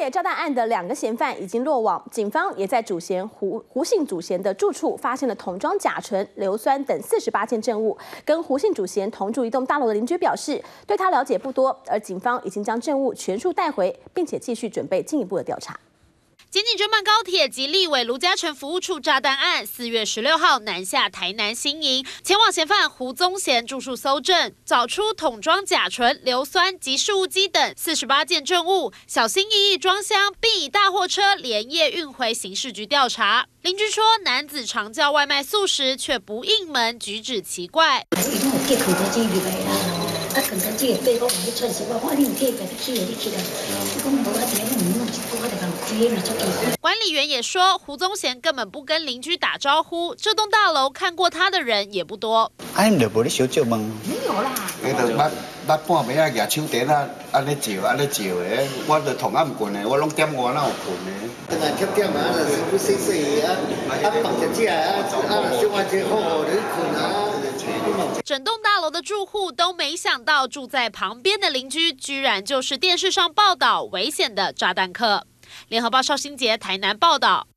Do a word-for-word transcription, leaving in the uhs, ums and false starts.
铁炸弹案的两个嫌犯已经落网，警方也在主嫌胡胡姓主嫌的住处发现了桶装甲醇、硫酸等四十八件证物。跟胡姓主嫌同住一栋大楼的邻居表示，对他了解不多，而警方已经将证物全数带回，并且继续准备进一步的调查。 检警侦办高铁及立委卢嘉诚服务处炸弹案，四月十六号南下台南新营，前往嫌犯胡宗贤住处搜证，找出桶装甲醇、硫酸及事务机等四十八件证物，小心翼翼装箱，并以大货车连夜运回刑事局调查。邻居说，男子常叫外卖素食，却不应门，举止奇怪。 啊，刚才这个背包我穿是我，我你唔贴白，你起来，你起来。你讲无啊，这个你弄一个，我就讲开嘛，出奇。管理员也说，胡宗贤根本不跟邻居打招呼，这栋大楼看过他的人也不多。 啊，你就无咧小借问？ 没有啦。 伊就捌捌半暝啊，举手电啊，安尼照，安尼照的，我就同啊唔困的，我拢点我哪有困的。等下点点啊，就是不洗洗啊，啊放只只啊，啊小我只好好的困啊。 整栋大楼的住户都没想到，住在旁边的邻居居然就是电视上报道危险的炸弹客。联合报邵新杰台南报道。